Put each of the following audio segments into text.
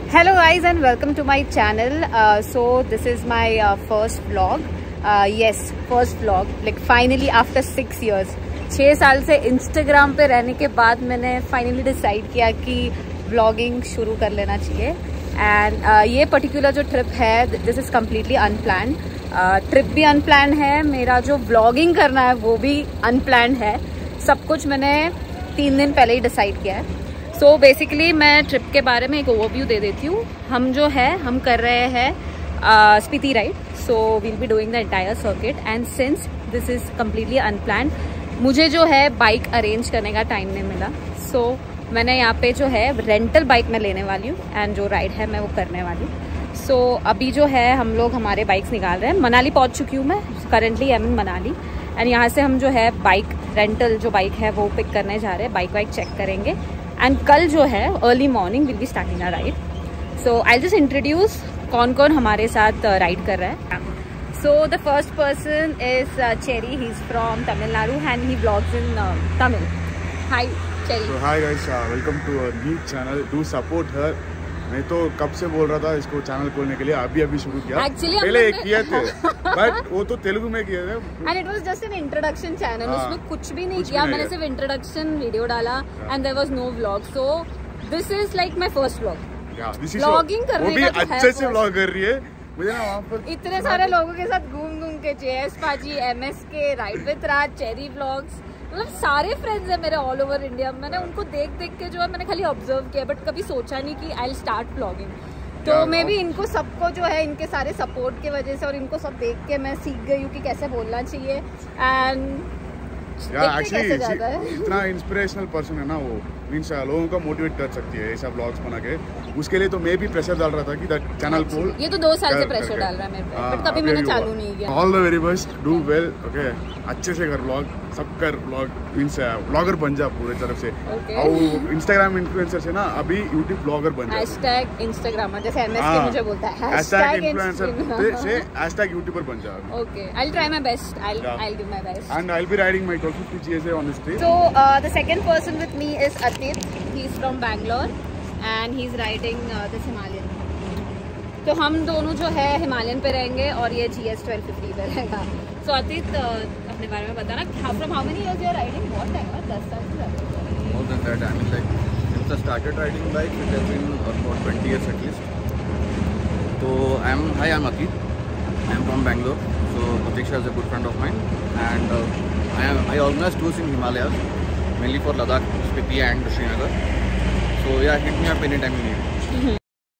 Hello guys and welcome to my channel. So this is my first vlog. Yes, first vlog. Like finally after 6 years. 6 साल से Instagram पे रहने के बाद मैंने finally decide किया कि vlogging शुरू कर लेना चाहिए. And ये particular जो trip है, this is completely unplanned. Trip भी unplanned है, मेरा जो vlogging करना है वो भी unplanned है. सब कुछ मैंने 3 दिन पहले ही decide किया है. सो बेसिकली मैं ट्रिप के बारे में एक ओवरव्यू दे देती हूँ. हम जो है हम कर रहे हैं Spiti ride. So we'll be doing the entire circuit and since this is completely unplanned, मुझे जो है बाइक अरेंज करने का टाइम नहीं मिला. सो मैंने यहाँ पे जो है रेंटल बाइक मैं लेने वाली हूँ एंड जो राइड है मैं वो करने वाली हूँ. सो अभी जो है हम लोग हमारे बाइक्स निकाल रहे हैं. मनाली पहुँच चुकी हूँ मैं. Currently I am in Manali and यहाँ से हम जो है बाइक रेंटल जो बाइक है वो पिक करने जा रहे हैं. बाइक चेक करेंगे एंड कल जो है early morning will be starting a ride. So I just introduce कौन कौन हमारे साथ राइड कर रहा है. So the first person is Cherry. He is from Tamil Nadu and he vlogs in Tamil. Hi Cherry. Hi guys, welcome to a new channel. Do support her. मैं तो कब से बोल रहा था इसको चैनल खोलने के लिए. अभी शुरू किया. Actually, पहले किए थे बट वो तो तेलुगु में किए थे and it was just an introduction channel. उसमें कुछ भी नहीं किया. मैंने सिर्फ इंट्रोडक्शन वीडियो डाला and there was no vlog. So this is like my first vlog. Vlogging करने वो भी का अच्छे से व्लॉग कर रही है. मुझे ना वहाँ पर इतने सारे लोगों के साथ घूम के JS paaji, MSK, ride with Raj, Cherry vlogs, मतलब सारे फ्रेंड्स हैं मेरे ऑल ओवर इंडिया. मैंने उनको देख के जो है मैंने खाली ऑब्जर्व किया बट कभी सोचा नहीं कि आई विल स्टार्ट व्लॉगिंग. तो मे भी इनको सबको जो है इनके सारे सपोर्ट की वजह से और इनको सब देख के मैं सीख गई हूँ कि कैसे बोलना चाहिए. एंड इतना इंस्पिरेशनल पर्सन है ना वो. मीन्स लोगों को मोटिवेट कर सकती है ऐसा ब्लॉग्स बना के. उसके लिए तो मैं भी प्रेशर डाल रहा था कि दैट चैनल को. ये तो 2 साल से प्रेशर डाल रहा है मेरे पे बट कभी मैंने चालू नहीं किया. All the very best. Do well. Okay, अच्छे से कर व्लॉग. सब कर व्लॉग. मीन्स व्लॉगर बन जा पूरे तरफ से. और इंस्टाग्राम इन्फ्लुएंसर से ना अभी यूट्यूब ब्लॉगर बन जा. हैशटैग इंस्टाग्रामर जैसे एमएसके मुझे बोलता है. हैशटैग इन्फ्लुएंसर से हैशटैग यूट्यूबर बन जा. Okay, I will try my best. I will do my best and I will be riding my 1250 GSA on the street. So the second person with me is Atit. He's from Bangalore and he's riding this Himalayan. तो हम दोनों जो है Himalayan पे रहेंगे और ये GS 1250 पे रहेगा. So Atit, अपने बारे में बताना. From how many years you are riding? बहुत टाइम है. 10 साल से ज़्यादा. More than that, I mean like since I started riding bike, it has been about 20 years at least. So I'm Atit. I'm from Bangalore. So Pratiksha is a good friend of mine, and I organize tours in Himalayas, mainly for Ladakh, Spiti and Srinagar. So yeah, hit me up anytime you need.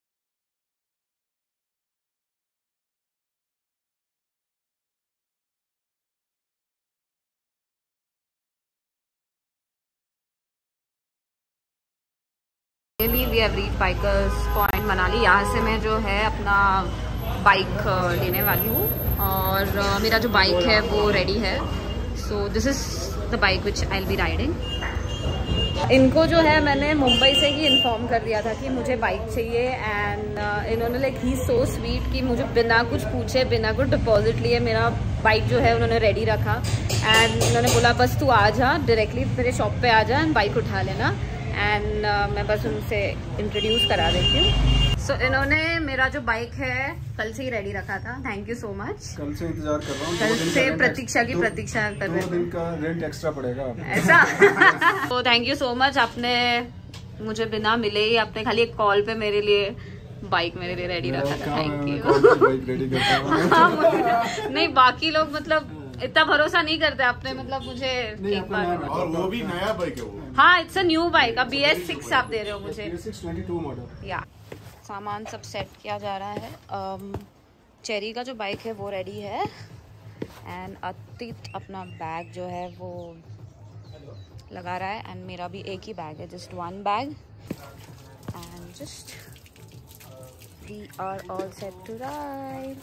We have reached Bikers Point Manali. यहाँ से मैं जो है अपना bike लेने वाली हूँ और मेरा जो बाइक है वो रेडी है. So this is the bike which I will be riding. इनको जो है मैंने मुंबई से ही इन्फॉर्म कर दिया था कि मुझे बाइक चाहिए एंड इन्होंने लाइक ही सो स्वीट कि मुझे बिना कुछ पूछे बिना कुछ डिपॉजिट लिए मेरा बाइक जो है उन्होंने रेडी रखा. एंड उन्होंने बोला बस तू आ जा, डायरेक्टली मेरे शॉप पे आ जा एंड बाइक उठा लेना. एंड मैं बस उनसे इंट्रोड्यूस करा देती हूँ. सो इन्होंने मेरा जो बाइक है कल से ही रेडी रखा था. Thank you so much. कल से इंतजार कर रहा हूँ. कल से प्रतीक्षा की प्रतीक्षा कर रहे 2 दिन का रेंट एक्स्ट्रा पड़ेगा ऐसा. तो थैंक यू सो मच. आपने मुझे बिना मिले ही आपने खाली एक कॉल पे मेरे लिए बाइक मेरे लिए रेडी रखा था. Thank you. नहीं, बाकी लोग मतलब इतना भरोसा नहीं करते. आपने मतलब मुझे एक बार. और वो भी नया बाइक है वो. हाँ, इट्स अ न्यू बाइक. अब BS6 आप दे रहे हो मुझे. BS6 22 model. या सामान सब सेट किया जा रहा है. चेरी का जो बाइक है वो रेडी है एंड अतीत अपना बैग जो है वो लगा रहा है एंड मेरा भी एक ही बैग है, just 1 bag and just we are all set to ride.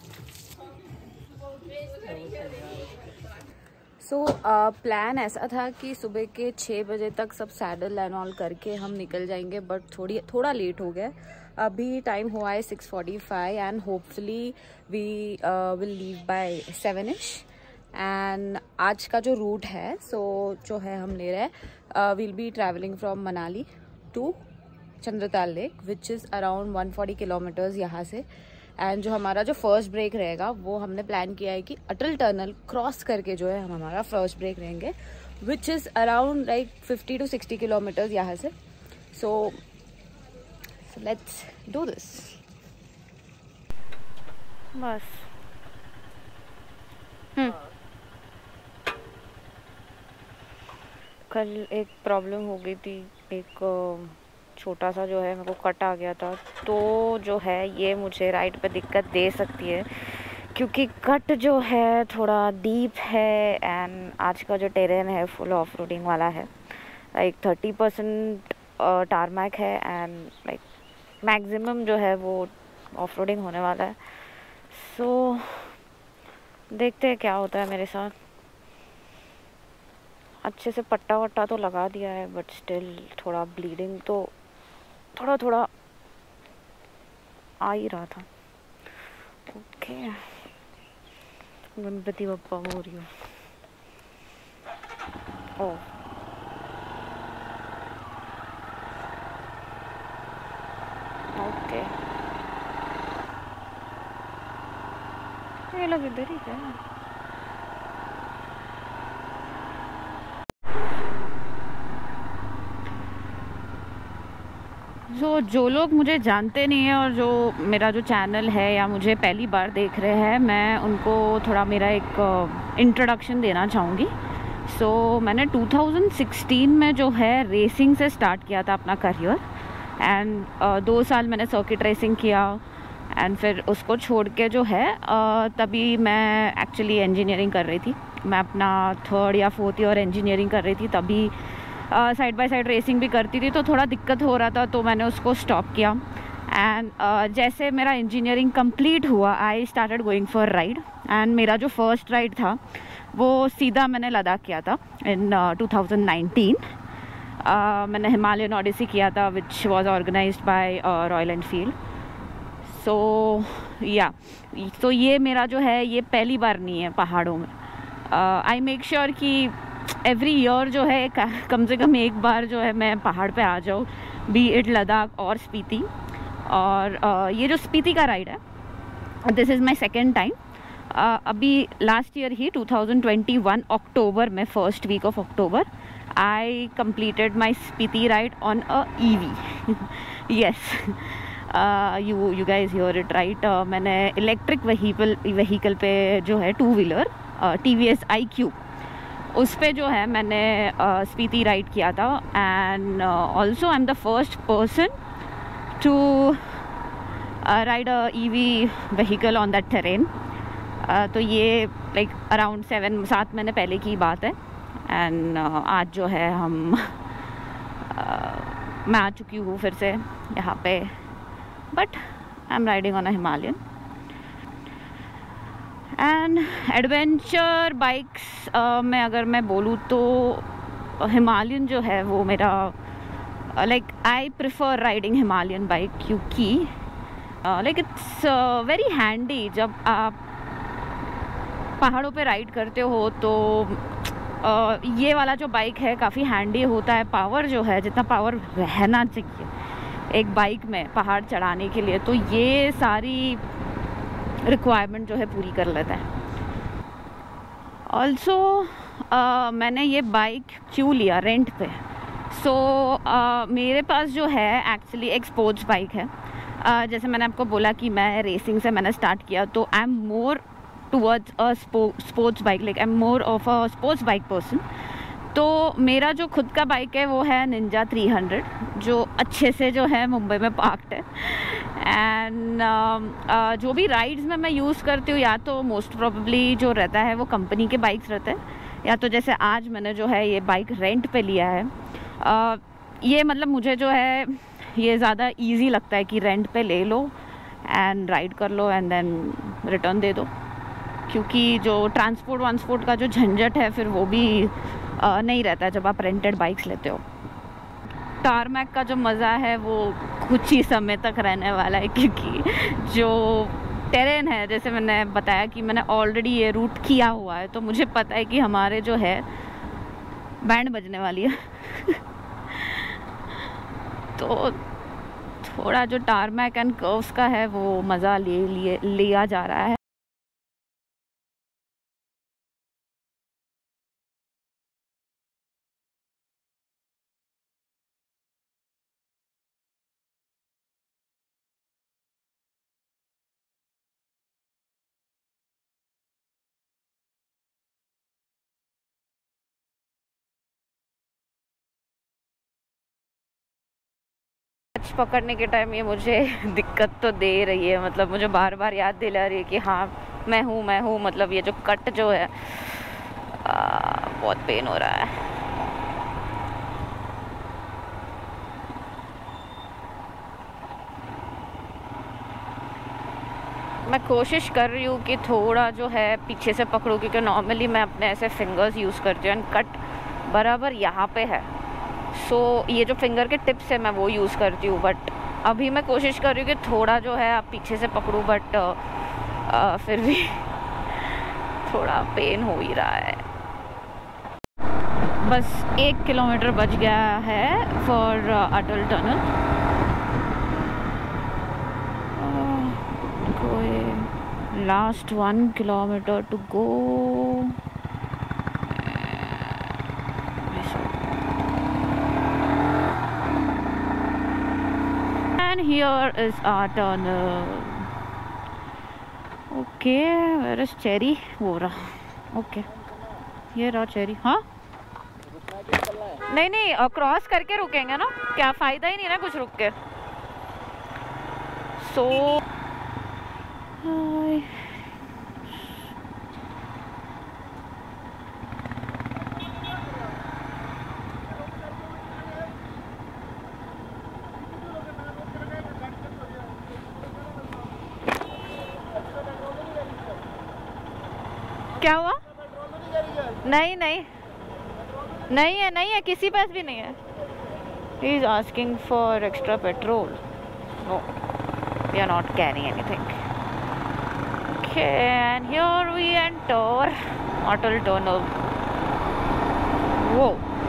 So plan ऐसा था कि सुबह के 6 बजे तक सब सैडल एंड ऑल करके हम निकल जाएंगे बट थोड़ा लेट हो गया. अभी टाइम हुआ है 6:45 and hopefully we will leave by 7ish. And आज का जो रूट है जो है हम ले रहे हैं will be travelling from Manali to Chandratal lake which is around 140 kilometres यहाँ से। एंड जो हमारा जो फर्स्ट ब्रेक रहेगा वो हमने प्लान किया है कि अटल टनल क्रॉस करके जो है हम हमारा फर्स्ट ब्रेक रहेंगे which is around like 50 to 60 kilometres यहाँ से। So let's do this. बस कल एक प्रॉब्लम हो गई थी, एक छोटा सा जो है मेरे को कट आ गया था, तो जो है ये मुझे राइड पे दिक्कत दे सकती है क्योंकि कट जो है थोड़ा डीप है एंड आज का जो टेरेन है फुल ऑफ रोडिंग वाला है। लाइक 30% टारमैक है एंड लाइक मैक्सिमम जो है वो ऑफ रोडिंग होने वाला है। सो देखते हैं क्या होता है मेरे साथ। अच्छे से पट्टा वट्टा तो लगा दिया है बट स्टिल थोड़ा ब्लीडिंग तो थोड़ा आ ही रहा था। ओके, गणपति बप्पा हो रही हूँ। ओह ओके, ये लोग इधर ही है। जो लोग मुझे जानते नहीं हैं और जो मेरा जो चैनल है या मुझे पहली बार देख रहे हैं, मैं उनको थोड़ा मेरा एक इंट्रोडक्शन देना चाहूँगी। मैंने 2016 में जो है रेसिंग से स्टार्ट किया था अपना करियर एंड 2 साल मैंने सर्किट रेसिंग किया एंड फिर उसको छोड़ के जो है तभी मैं एक्चुअली इंजीनियरिंग कर रही थी। मैं अपना 3rd या 4th ईयर इंजीनियरिंग कर रही थी, तभी साइड बाय साइड रेसिंग भी करती थी, तो थोड़ा दिक्कत हो रहा था तो मैंने उसको स्टॉप किया। एंड जैसे मेरा इंजीनियरिंग कंप्लीट हुआ I started going for ride and मेरा जो फर्स्ट राइड था वो सीधा मैंने लद्दाख किया था इन 2019। मैंने हिमालयन ओडिसी किया था which was organised by Royal Enfield. तो ये मेरा जो है ये पहली बार नहीं है पहाड़ों में। आई मेक श्योर कि एवरी ईयर जो है कम से कम एक बार जो है मैं पहाड़ पे आ जाऊँ, बी इट लद्दाख और स्पीति। और ये जो स्पीति का राइड है this is my second time. अभी लास्ट ईयर ही 2021 अक्टूबर में, first week of October I completed my Spiti ride on a EV. yes, you guys hear it right. मैंने इलेक्ट्रिक व्हीकल पे जो है 2-wheeler TVS iQ उस पे जो है मैंने स्पीति राइड किया था and also I am the first person to ride a EV vehicle on that terrain. तो ये लाइक अराउंड 7 महीने पहले की बात है एंड आज जो है मैं आ चुकी हूँ फिर से यहाँ पे, but I am riding on a Himalayan. And adventure bikes में अगर मैं बोलूँ तो हिमालयन जो है वो मेरा like I prefer riding Himalayan bike क्योंकि लाइक इट्स वेरी हैंडी। जब आप पहाड़ों पे राइड करते हो तो ये वाला जो बाइक है काफ़ी हैंडी होता है। पावर जो है, जितना पावर रहना चाहिए एक बाइक में पहाड़ चढ़ाने के लिए, तो ये सारी रिक्वायरमेंट जो है पूरी कर लेता है। ऑल्सो मैंने ये बाइक क्यों लिया रेंट पे। मेरे पास जो है एक्चुअली एक स्पोर्ट्स बाइक है। जैसे मैंने आपको बोला कि मैं रेसिंग से मैंने स्टार्ट किया, तो I am more towards a sports bike, like I am more of a sports bike person. तो मेरा जो खुद का बाइक है वो है निंजा 300 जो अच्छे से जो है मुंबई में पार्क्ड है। एंड जो भी राइड्स में मैं यूज़ करती हूँ या तो मोस्ट प्रोबेबली जो रहता है वो कंपनी के बाइक्स रहते हैं, या तो जैसे आज मैंने जो है ये बाइक रेंट पे लिया है। ये मतलब मुझे जो है ये ज़्यादा इजी लगता है कि रेंट पे ले लो एंड राइड कर लो एंड देन रिटर्न दे दो, क्योंकि जो ट्रांसपोर्ट का जो झंझट है फिर वो भी नहीं रहता है जब आप रेंटेड बाइक्स लेते हो। टारमैक का जो मज़ा है वो कुछ ही समय तक रहने वाला है, क्योंकि जो टेरेन है, जैसे मैंने बताया कि मैंने ऑलरेडी ये रूट किया हुआ है, तो मुझे पता है कि हमारे जो है बैंड बजने वाली है। तो थोड़ा जो टारमैक एंड कर्व्स का है वो मज़ा लिया जा रहा है। पकड़ने के टाइम ये मुझे दिक्कत तो दे रही है, मतलब मुझे बार बार याद दिला रही है कि हाँ मैं हूँ। मतलब ये जो कट जो है बहुत पेन हो रहा है। मैं कोशिश कर रही हूँ कि थोड़ा जो है पीछे से पकड़ूँ, क्योंकि नॉर्मली मैं अपने ऐसे फिंगर्स यूज़ करती हूँ एंड कट बराबर यहाँ पे है। सो ये जो फिंगर के टिप्स है मैं वो यूज़ करती हूँ, बट अभी मैं कोशिश कर रही हूँ कि थोड़ा जो है आप पीछे से पकड़ूँ, बट फिर भी थोड़ा पेन हो ही रहा है। बस 1 किलोमीटर बच गया है for Atal tunnel. Last 1 kilometre to go. And here is our tunnel. Okay, where is Cherry? वो रहा। Okay, ये रहा Cherry। हाँ नहीं क्रॉस करके रुकेंगे ना, क्या फ़ायदा ही नहीं ना कुछ रुक के। सो क्या हुआ? नहीं है, किसी पास भी नहीं है। He is asking for extra petrol. No, we are not carrying anything. Okay, and here we enter Atal Tunnel. Whoa.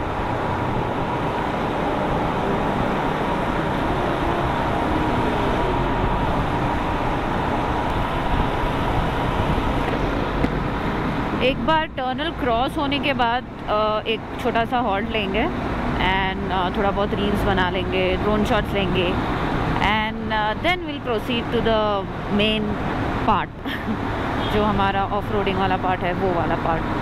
एक बार टनल क्रॉस होने के बाद एक छोटा सा हॉल्ट लेंगे एंड थोड़ा बहुत रील्स बना लेंगे, ड्रोन शॉट्स लेंगे and then will proceed to the main part जो हमारा ऑफ रोडिंग वाला पार्ट है, वो वाला पार्ट।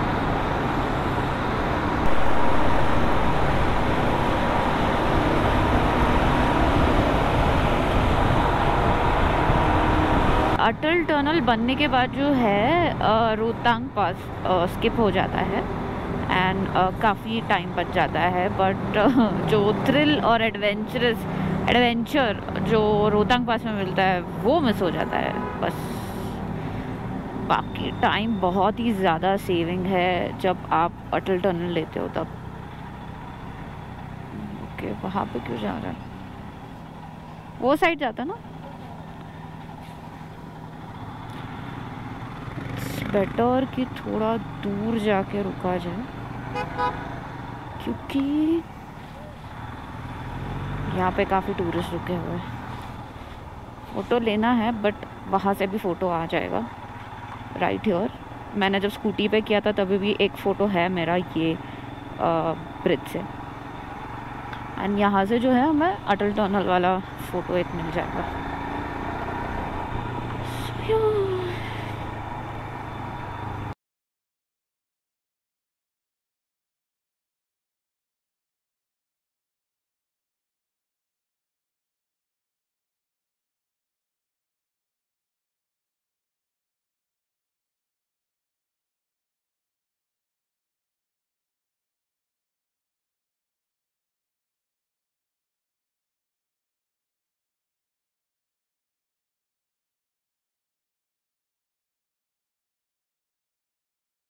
अटल टनल बनने के बाद जो है रोहतांग पास स्किप हो जाता है एंड काफ़ी टाइम बच जाता है, बट जो थ्रिल और एडवेंचर जो रोहतांग पास में मिलता है वो मिस हो जाता है बस। बाकी टाइम बहुत ही ज़्यादा सेविंग है जब आप अटल टनल लेते हो तब। ओके, वहाँ पे क्यों जा रहा है? वो साइड जाता ना। बेटर कि थोड़ा दूर जाके रुका जाए, क्योंकि यहाँ पे काफ़ी टूरिस्ट रुके हुए हैं। फ़ोटो लेना है बट वहाँ से भी फ़ोटो आ जाएगा राइट हियर। मैंने जब स्कूटी पे किया था तभी भी एक फ़ोटो है मेरा ये ब्रिज से, एंड यहाँ से जो है हमें अटल टनल वाला फ़ोटो एक मिल जाएगा।